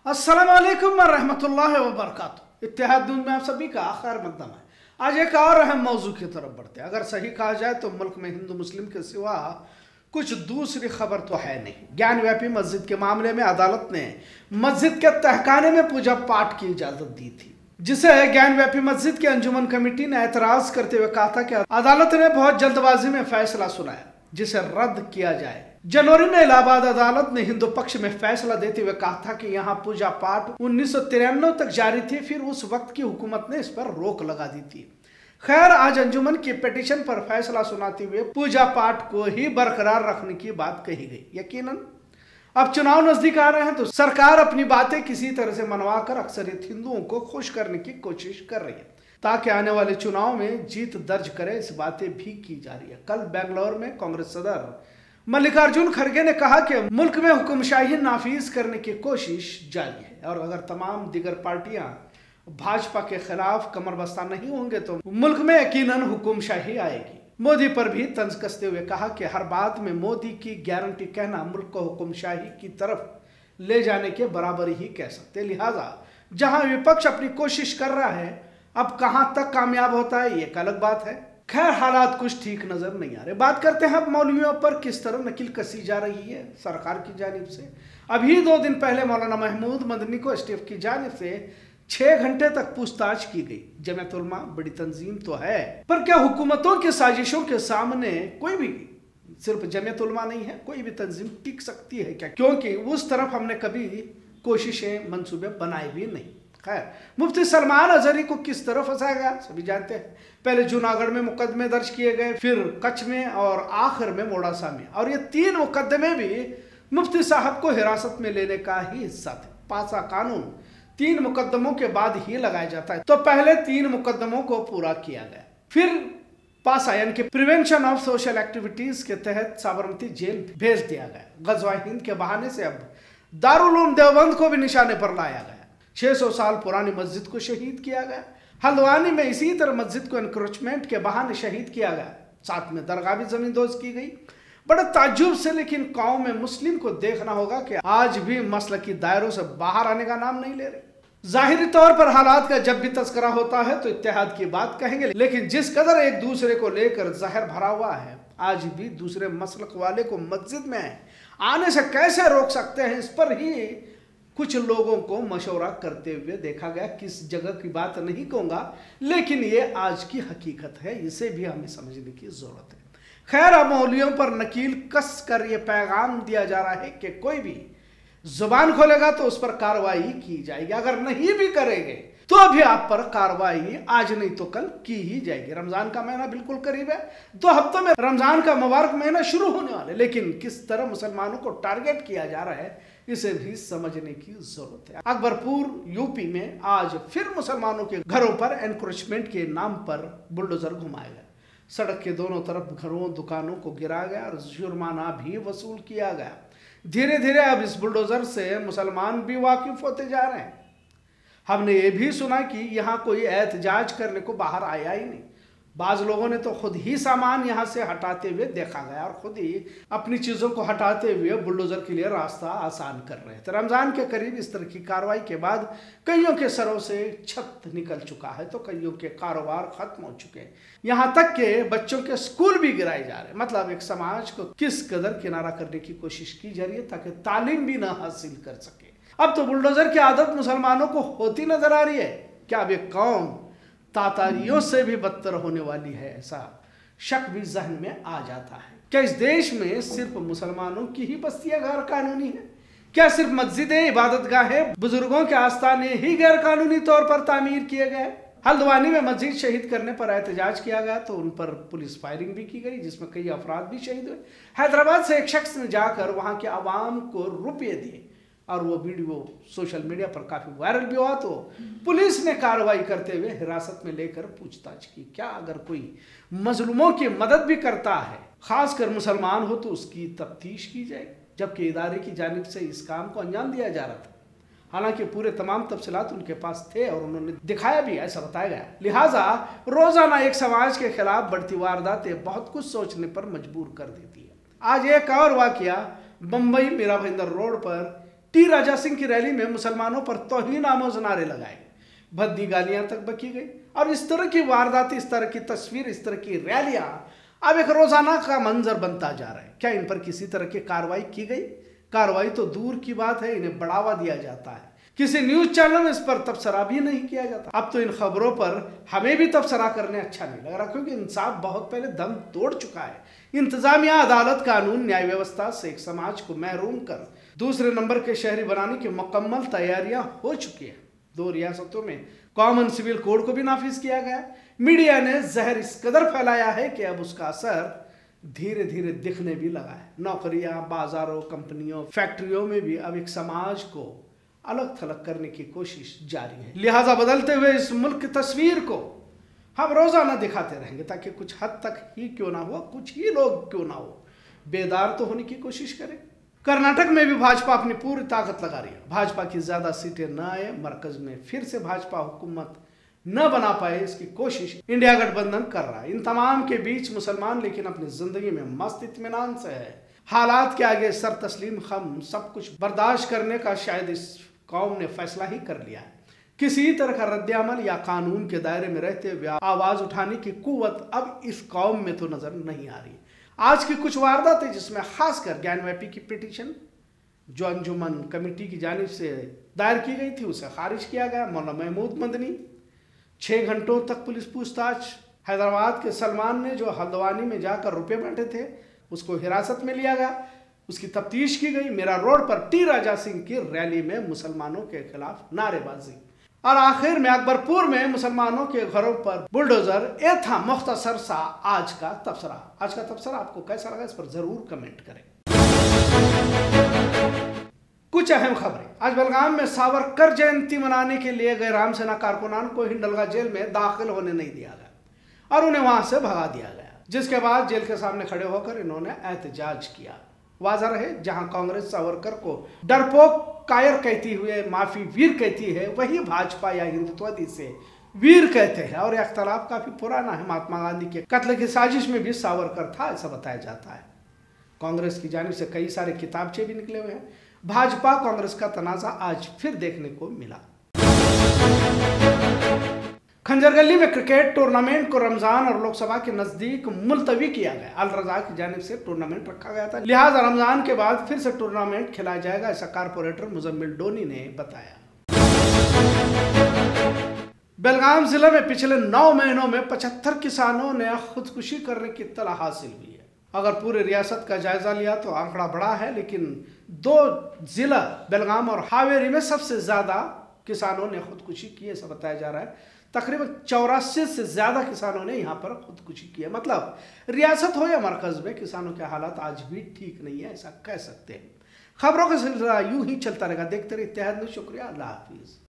अस्सलामुअलैकुम वरहमतुल्लाहि वबरकातुहू। इत्तेहाद न्यूज़ में आप सभी का खैर मकदम है। आज एक और अहम मौजू की तरफ बढ़ते हैं। अगर सही कहा जाए तो मुल्क में हिंदू मुस्लिम के सिवा कुछ दूसरी खबर तो है नहीं। ज्ञानव्यापी मस्जिद के मामले में अदालत ने मस्जिद के तहखाने में पूजा पाठ की इजाजत दी थी, जिसे ज्ञानव्यापी मस्जिद की अंजुमन कमेटी ने एतराज करते हुए कहा था कि अदालत ने बहुत जल्दबाजी में फैसला सुनाया, जिसे रद्द किया जाए। जनवरी में इलाहाबाद अदालत ने हिंदू पक्ष में फैसला देते हुए कहा था कि यहाँ पूजा पाठ 1993 तक जारी थी, फिर उस वक्त की हुकूमत ने इस पर रोक लगा दी थी। खैर, आज अंजुमन की पिटीशन पर फैसला सुनाते हुए पूजा पाठ को ही बरकरार रखने की बात कही गई। यकीनन अब चुनाव नजदीक आ रहे हैं तो सरकार अपनी बातें किसी तरह से मनवाकर अक्सरियत हिंदुओं को खुश करने की कोशिश कर रही है, ताकि आने वाले चुनाव में जीत दर्ज करे। इस बातें भी की जा रही है। कल बेंगलोर में कांग्रेस सदर मल्लिकार्जुन खड़गे ने कहा कि मुल्क में हुक्मशाही नाफिज करने की कोशिश जारी है और अगर तमाम दीगर पार्टियां भाजपा के खिलाफ कमर बस्ता नहीं होंगे तो मुल्क में यकीनन हुक्मशाही आएगी। मोदी पर भी तंज कसते हुए कहा कि हर बात में मोदी की गारंटी कहना मुल्क को हुक्मशाही की तरफ ले जाने के बराबर ही कह सकते। लिहाजा जहां विपक्ष अपनी कोशिश कर रहा है, अब कहां तक कामयाब होता है ये एक अलग बात है। खैर, हालात कुछ ठीक नजर नहीं आ रहे। बात करते हैं अब मौलवियों पर किस तरह नकील कसी जा रही है सरकार की जानिब से। अभी 2 दिन पहले मौलाना महमूद मदनी को एसटीएफ की जानिब से 6 घंटे तक पूछताछ की गई। जमीयत उलमा बड़ी तंजीम तो है, पर क्या हुकूमतों की साजिशों के सामने कोई भी, सिर्फ जमीयत उलमा नहीं है, कोई भी तंजीम टिक सकती है क्या? क्योंकि उस तरफ हमने कभी कोशिशें मंसूबे बनाए भी नहीं। खैर, मुफ्ती सलमान अजहरी को किस तरह फंसाया गया सभी जानते हैं। पहले जूनागढ़ में मुकदमे दर्ज किए गए, फिर कच्छ में और आखिर में मोड़ासा में, और ये 3 मुकदमे भी मुफ्ती साहब को हिरासत में लेने का ही हिस्सा थे। पासा कानून 3 मुकदमों के बाद ही लगाया जाता है, तो पहले 3 मुकदमों को पूरा किया गया, फिर पासा यानी कि प्रिवेंशन ऑफ सोशल एक्टिविटीज के तहत साबरमती जेल भेज दिया गया। गजवा हिंद के बहाने से अब दारुल उलूम देवबंद को भी निशाने पर लाया गया। 600 साल पुरानी मस्जिद को शहीद किया गया। हल्द्वानी में इसी तरह मस्जिद को एनक्रोचमेंट के बहाने शहीद किया गया। साथ में दरगाह भी जमींदोज की गई। बड़े ताज्जुब से लेकिन कौम में मुस्लिम को देखना होगा कि आज भी मसलकी दायरों से बाहर आने का नाम नहीं ले रहे। जाहिरी तौर पर हालात का जब भी तस्करा होता है तो इत्तेहाद की बात कहेंगे, लेकिन जिस कदर एक दूसरे को लेकर जहर भरा हुआ है, आज भी दूसरे मसलक वाले को मस्जिद में आने से कैसे रोक सकते हैं, इस पर ही कुछ लोगों को मशवरा करते हुए देखा गया। किस जगह की बात नहीं कहूंगा, लेकिन ये आज की हकीकत है, इसे भी हमें समझने की जरूरत है। खैर, अब मौलवियों पर नकील कस कर ये पैगाम दिया जा रहा है कि कोई भी जुबान खोलेगा तो उस पर कार्रवाई की जाएगी, अगर नहीं भी करेंगे तो अभी आप पर कार्रवाई आज नहीं तो कल की ही जाएगी। रमजान का महीना बिल्कुल करीब है, 2 हफ्तों में रमजान का मुबारक महीना शुरू होने वाला है, लेकिन किस तरह मुसलमानों को टारगेट किया जा रहा है इसे भी समझने की जरूरत है। अकबरपुर यूपी में आज फिर मुसलमानों के घरों पर एनक्रोचमेंट के नाम पर बुलडोजर घुमाया गया। सड़क के दोनों तरफ घरों दुकानों को गिराया गया और जुर्माना भी वसूल किया गया। धीरे धीरे अब इस बुलडोजर से मुसलमान भी वाकिफ होते जा रहे हैं। हमने ये भी सुना कि यहाँ कोई एहतजाज करने को बाहर आया ही नहीं। बाज लोगों ने तो खुद ही सामान यहाँ से हटाते हुए देखा गया और खुद ही अपनी चीजों को हटाते हुए बुलडोजर के लिए रास्ता आसान कर रहे थे। रमजान के करीब इस तरह की कार्रवाई के बाद कईयों के सरों से छत निकल चुका है, तो कईयों के कारोबार खत्म हो चुके हैं। यहाँ तक के बच्चों के स्कूल भी गिराए जा रहे हैं। मतलब एक समाज को किस कदर किनारा करने की कोशिश की जा रही है ताकि तालीम भी ना हासिल कर सके। अब तो बुलडोजर की आदत मुसलमानों को होती नजर आ रही है। क्या अब एक कौम तातारियों से भी बदतर होने वाली है, ऐसा शक भी जहन में आ जाता है। क्या इस देश में सिर्फ मुसलमानों की ही बस्तियां गैर कानूनी है? क्या सिर्फ मस्जिदें, इबादतगाहें, बुजुर्गों के आस्थाने ही गैर कानूनी तौर पर तामीर किए गए? हल्द्वानी में मस्जिद शहीद करने पर एहतजाज किया गया तो उन पर पुलिस फायरिंग भी की गई, जिसमें कई अफराद भी शहीद हुए। हैदराबाद से एक शख्स ने जाकर वहां के आवाम को रुपये दिए और वो वीडियो सोशल मीडिया पर काफी वायरल भी हुआ, तो पुलिस ने कार्रवाई करते हुए हिरासत में लेकर पूछताछ की। क्या अगर कोई मजलूमों की मदद भी करता है, खासकर मुसलमान हो, तो उसकी तफ्तीश की जाए, जबकि इदारे की जानिब से इस काम को अंजाम दिया जा रहा था। हालांकि पूरे तमाम तफसीलात उनके पास थे और उन्होंने दिखाया भी, ऐसा बताया गया। लिहाजा रोजाना एक समाज के खिलाफ बढ़ती वारदातें बहुत कुछ सोचने पर मजबूर कर देती है। आज एक और वाकया बम्बई मीरा भाईंदर रोड पर टी राजा सिंह की रैली में मुसलमानों पर तौहीन आमोज नारे लगाए, भद्दी गालियां तक बकी गई। और इस तरह की वारदात, इस तरह की तस्वीर, इस तरह की रैलियां अब एक रोजाना का मंजर बनता जा रहा है। क्या इन पर किसी तरह की कार्रवाई की गई? कार्रवाई तो दूर की बात है, इन्हें बढ़ावा दिया जाता है। किसी न्यूज चैनल में इस पर तबसरा भी नहीं किया जाता। अब तो इन खबरों पर हमें भी तबसरा करने अच्छा नहीं लग रहा, क्योंकि इंसाफ बहुत पहले दम तोड़ चुका है। इंतजामिया, अदालत, कानून, न्याय व्यवस्था से एक समाज को महरूम कर दूसरे नंबर के शहरी बनाने की मुकम्मल तैयारियां हो चुकी है। 2 रियासतों में कॉमन सिविल कोड को भी नाफिज किया गया। मीडिया ने जहर इस कदर फैलाया है कि अब उसका असर धीरे धीरे दिखने भी लगा है। नौकरियां, बाजारों, कंपनियों, फैक्ट्रियों में भी अब एक समाज को अलग थलग करने की कोशिश जारी है। लिहाजा बदलते हुए इस मुल्क की तस्वीर को हम रोजाना दिखाते रहेंगे, ताकि कुछ हद तक ही क्यों ना हो, कुछ ही लोग क्यों ना हो, बेदार तो होने की कोशिश करें। कर्नाटक में भी भाजपा अपनी पूरी ताकत लगा रही है। भाजपा की ज्यादा सीटें न आए, मरकज में फिर से भाजपा हुकूमत न बना पाए, इसकी कोशिश इंडिया गठबंधन कर रहा है। इन तमाम के बीच मुसलमान लेकिन अपनी जिंदगी में मस्त इत्मीनान से है। हालात के आगे सर तस्लीम खम सब कुछ बर्दाश्त करने का शायद इस कौम ने फैसला ही कर लिया है। किसी तरह का रद्द-ए-अमल या कानून के दायरे में रहते हुए आवाज उठाने की कुव्वत अब इस कौम में तो नजर नहीं आ रही। आज की कुछ वारदातें, जिसमें खासकर ज्ञानव्यापी की पिटीशन जो अंजुमन कमेटी की जानिब से दायर की गई थी, उसे खारिज किया गया। मौलाना महमूद मदनी 6 घंटों तक पुलिस पूछताछ। हैदराबाद के सलमान ने जो हल्द्वानी में जाकर रुपए बांटे थे, उसको हिरासत में लिया गया, उसकी तफ्तीश की गई। मेरा रोड पर टी राजा सिंह की रैली में मुसलमानों के खिलाफ नारेबाजी। और आखिर में अकबरपुर में मुसलमानों के घरों पर बुलडोजर। ये था मुख्तसर सा आज का तबसरा। आज का तबसरा आपको कैसा लगा, इस पर जरूर कमेंट करें। कुछ अहम खबरें। आज बेलगाम में सावरकर जयंती मनाने के लिए गए रामसेना कारकुनान को हिंडलगा जेल में दाखिल होने नहीं दिया गया और उन्हें वहां से भगा दिया गया, जिसके बाद जेल के सामने खड़े होकर इन्होंने एहतजाज किया। वाज़ा रहे, जहां कांग्रेस सावरकर को डरपोक कायर कहती हुए माफी वीर कहती है, वही भाजपा या हिंदुत्ववादी से वीर कहते हैं। और यह अख्तलाफ काफी पुराना है। महात्मा गांधी के कत्ल की साजिश में भी सावरकर था, ऐसा बताया जाता है। कांग्रेस की जानिब से कई सारे किताबचे भी निकले हुए हैं। भाजपा कांग्रेस का तनाजा आज फिर देखने को मिला। खंजरगली में क्रिकेट टूर्नामेंट को रमजान और लोकसभा के नजदीक मुलतवी किया गया। अल रजा की जानिब से टूर्नामेंट रखा गया था, लिहाजा रमजान के बाद फिर से टूर्नामेंट खिलाया जाएगा, ऐसा कारपोरेटर मुजम्मिल डोनी ने बताया। बेलगाम जिले में पिछले 9 महीनों में 75 किसानों ने खुदकुशी करने की इत्तला हासिल हुई है। अगर पूरे रियासत का जायजा लिया तो आंकड़ा बड़ा है, लेकिन 2 जिला बेलगाम और हावेरी में सबसे ज्यादा किसानों ने खुदकुशी की, ऐसा बताया जा रहा है। तकरीबन 84 से ज्यादा किसानों ने यहाँ पर खुदकुशी की है। मतलब रियासत हो या मरकज में, किसानों के हालात आज भी ठीक नहीं है, ऐसा कह सकते हैं। खबरों का सिलसिला यूं ही चलता रहेगा। देखते रहिए इत्तेहाद न्यूज़। शुक्रिया, अल्लाह हाफिज।